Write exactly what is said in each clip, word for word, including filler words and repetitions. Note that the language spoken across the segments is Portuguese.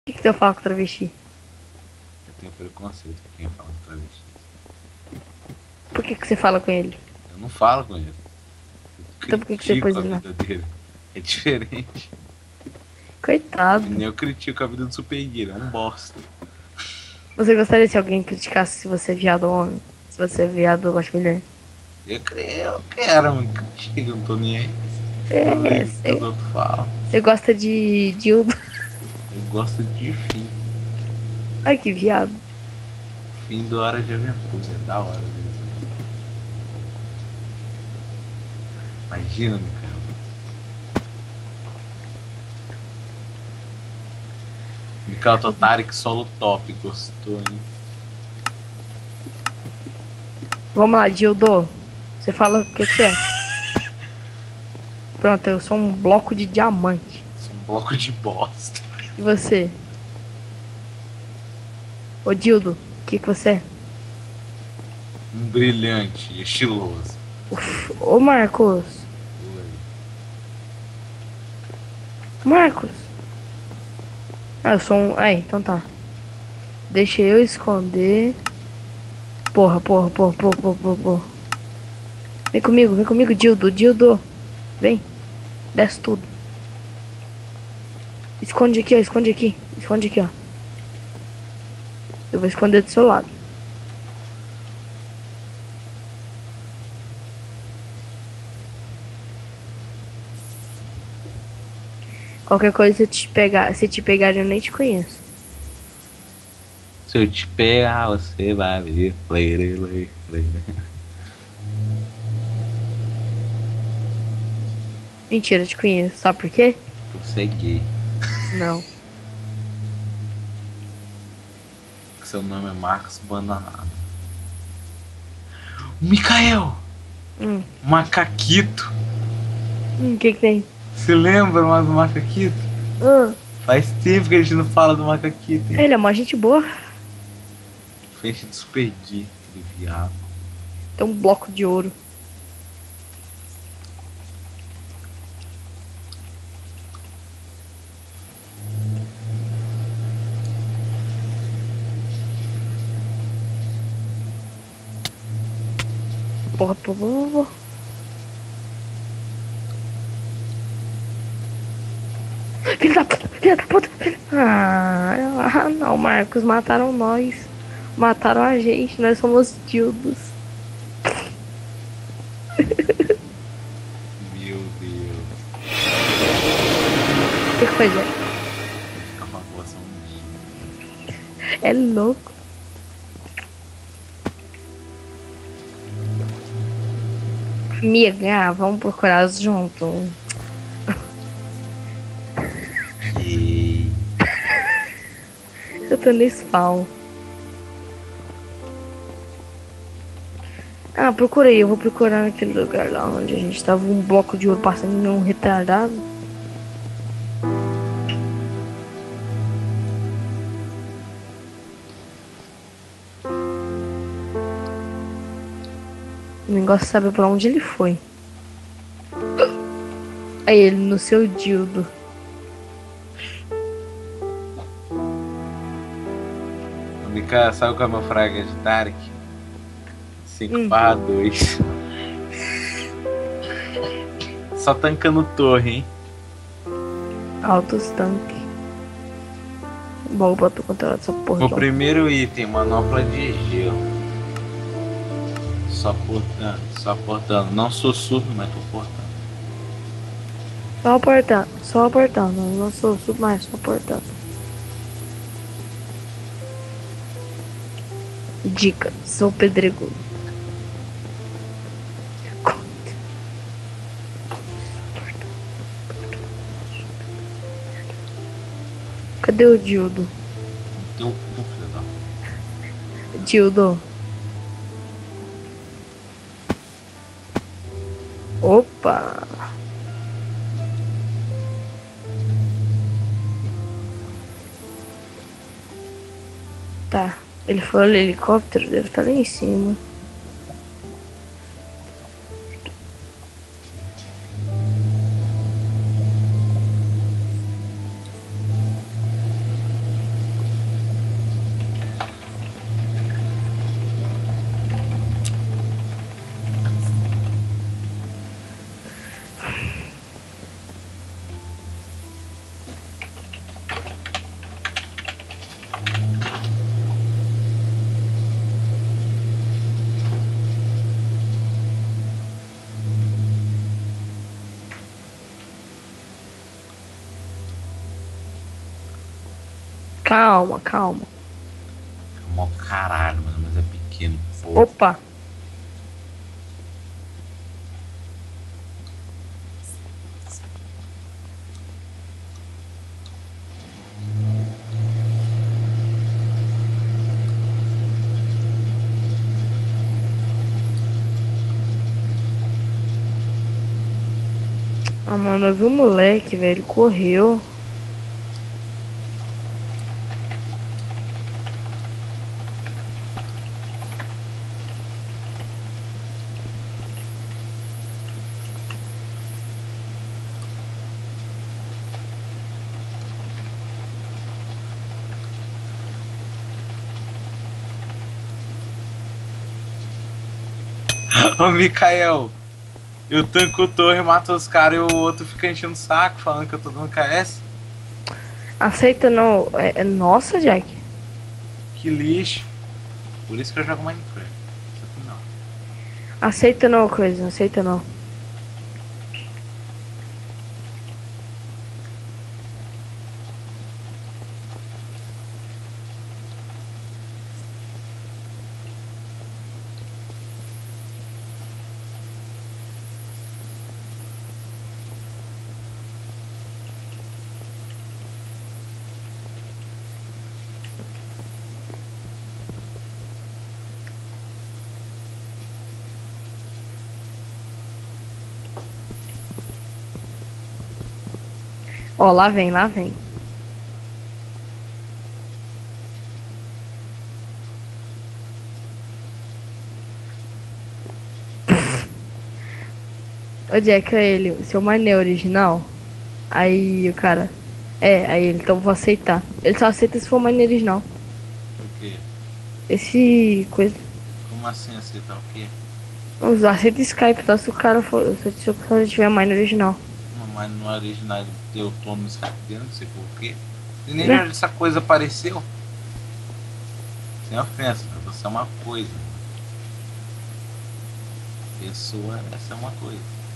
que, que tu fala com travesti? Eu tenho preconceito com quem fala com travesti. Por que, que você fala com ele? Eu não falo com ele. Eu Então por que, que você pôs critico a ele lá? vida dele. É diferente. E Coitado. nem eu critico a vida do Super Guira, é um bosta. Você gostaria se alguém criticasse se você é viado ou homem? Se você é viado ou gosta de mulher? Eu, eu quero, me critica, eu não tô nem aí. Eu É, ligo o que os você outros falam. gosta de dildo. Eu gosto de fim. Ai, que viado. Fim do Hora de Aventura, é da hora mesmo. Imagina, Micael. Micael Totari solo top, gostou, hein? Vamos lá, dildo. Você fala o que, que você é? Pronto, eu sou um bloco de diamante. Sou um bloco de bosta. E você? Ô, dildo, o que, que você é? Um brilhante, estiloso. Uf, ô, Marcos. Oi. Marcos. Ah, eu sou um... Aí, então tá. Deixa eu esconder. Porra, porra, porra, porra, porra, porra, porra. Vem comigo, vem comigo, dildo, dildo. Vem, desce tudo. Esconde aqui, ó, esconde aqui. Esconde aqui, ó. Eu vou esconder do seu lado. Qualquer coisa, se te pegar, se te pegar, eu nem te conheço. Se eu te pegar, você vai ver. Lere, lere, lere. Mentira, eu te conheço. Sabe por quê? Você é gay. Não. Seu nome é Marcos Bananado. Micael! Hum. Macaquito! Hum, o que que tem? Você lembra mais do Macaquito? Hum. Faz tempo que a gente não fala do Macaquito, hein? Ele é mó gente boa. Frente de Super G, aquele viado. Tem um bloco de ouro. Porra, porra, porra, porra. Filho da puta, filho da puta. Filho... Ah, ah, não, Marcos. Mataram nós. Mataram a gente. Nós somos tildos. Meu Deus. O que, que foi, Zé? Fica uma voz É louco. Amiga, vamos procurar junto. gay. Eu tô no spawn. Ah, procurei. Eu vou procurar naquele lugar lá onde a gente tava um bloco de ouro passando em um retardado. O negócio sabe pra onde ele foi. Aí ele no seu dildo. Micael, sabe qual é a minha fraga de Tarek? cinco Hum. barra dois. Só tancando torre, hein? Altos tanque. Bom pra tu controlar essa porra. O Então. primeiro item, manopla de gelo. Só portando, só portando. Não sou surdo, mas tô portando. Só aportando, só aportando. Não sou sub mais, só aportando. Dica, sou pedregoso. Cadê o dildo? Teu cu, filho da. Dildo. Opa! Tá. Ele foi no helicóptero, deve estar lá em cima. Calma, calma. Mó caralho, mano, mas é pequeno, pô. Opa. Ah, mano, eu vi o moleque, velho. Ele correu. Ô, Mikael, eu tanco torre, mato os caras e o outro fica enchendo o saco falando que eu tô dando K S. Aceita não. É, é- nossa, Jack. Que lixo. Por isso que eu jogo Minecraft. Isso aqui não. Aceita não, coisa. Aceita não. Ó, lá vem, lá vem. Ô, Jack, é ele. Seu mané original. Aí o cara. É, aí ele, então eu vou aceitar. Ele só aceita se for mané original. O quê? Esse coisa. Como assim aceitar o quê? Vamos lá, aceita Skype, tá? Se o cara for. Se o cara tiver mané original. Mas no original eu tô no Skype dentro, não sei porquê. E nem Né? essa coisa apareceu. Sem ofensa, mas você é uma coisa. Pessoa, essa é uma coisa.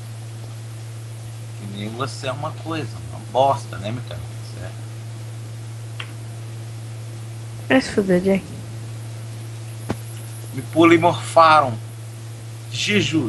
Que nem você é uma coisa. Uma bosta, né, Mikael? Certo? Vai se fuder, Jack. Me polimorfaram. Jesus.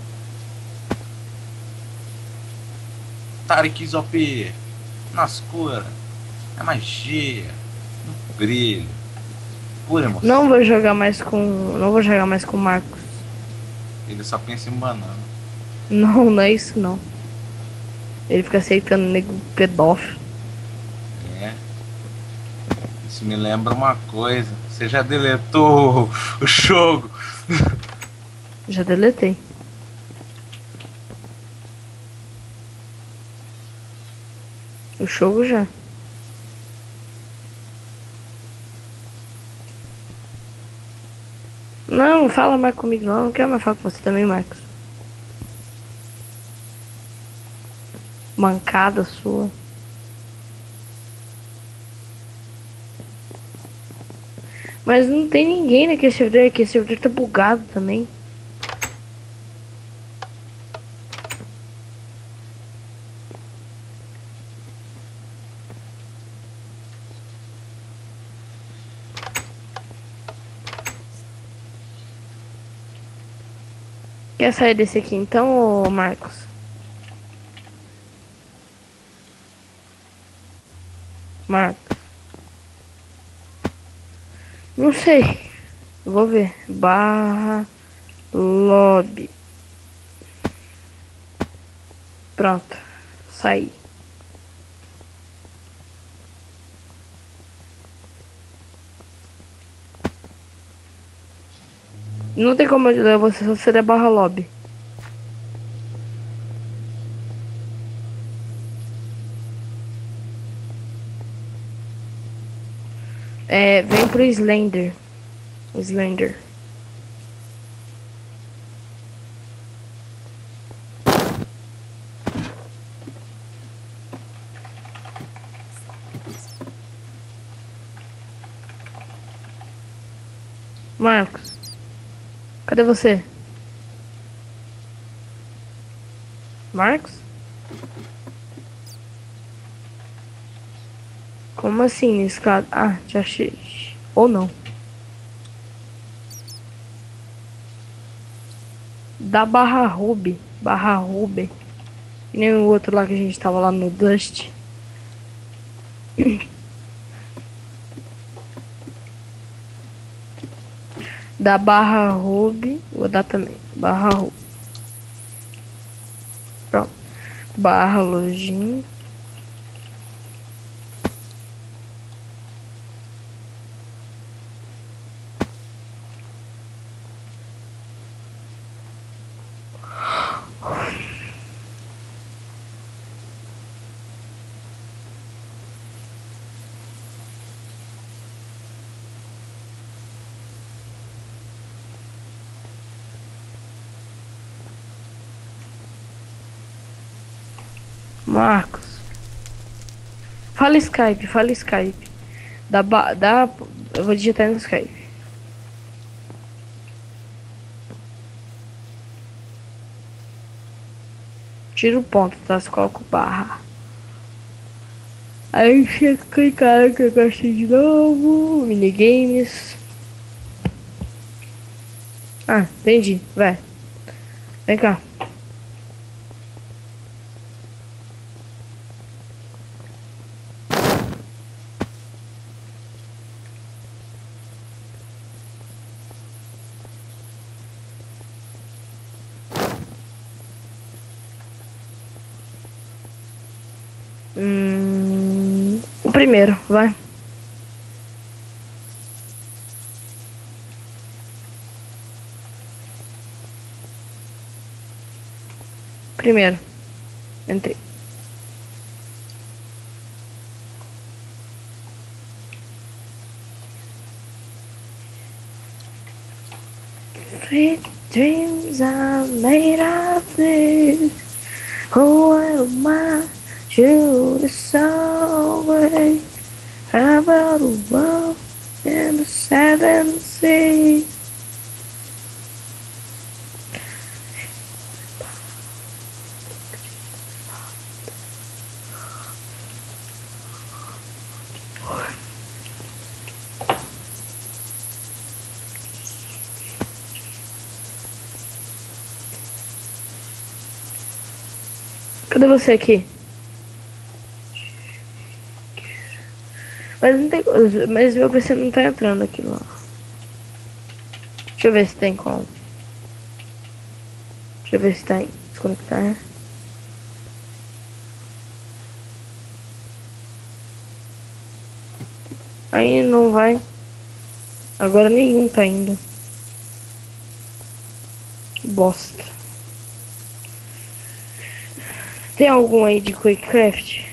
Tarek Zop. Nas cores. É magia. No brilho. Pura emoção. Não vou jogar mais com. Não vou jogar mais com o Marcos. Ele só pensa em banana. Não, não é isso não. Ele fica aceitando nego pedófilo. É. Isso me lembra uma coisa. Você já deletou o jogo? Já deletei. O jogo já. Não, não fala mais comigo não. Não quero mais falar com você também, Marcos. Mancada sua. Mas não tem ninguém naquele servidor aqui. Esse servidor tá bugado também. Quer sair desse aqui então, ô Marcos? Marcos. Não sei. Vou ver. Barra lobby. Pronto. Saí. Não tem como ajudar você se você der barra lobby. É, vem pro Slender. Slender. Marcos, cadê você? Marcos? Como assim, escada? Ah, já achei. Ou não. Da Barra Ruby. Barra Ruby. Que nem o outro lá que a gente tava lá no Dust. Da Barra Ruby. Vou dar também. Barra Ruby. Pronto. Barra Login. Marcos. Fala Skype, fala Skype. Dá, ba- dá, eu vou digitar no Skype. Tira o ponto, tá? Você coloca o barra. Aí você clicar que eu gostei de novo. Minigames. Ah, entendi. Vai. Vem cá. Hum, o primeiro, vai. Primeiro. Entrei. Sweet dreams are made of this. Who am I to decide about the world and the seven seas? Cadê você aqui? Mas não tem. Mas meu P C não tá entrando aqui lá. Deixa eu ver se tem como. Deixa eu ver se tá aí. Desconectar. Aí não vai. Agora nenhum tá indo. Que bosta. Tem algum aí de QuakeCraft?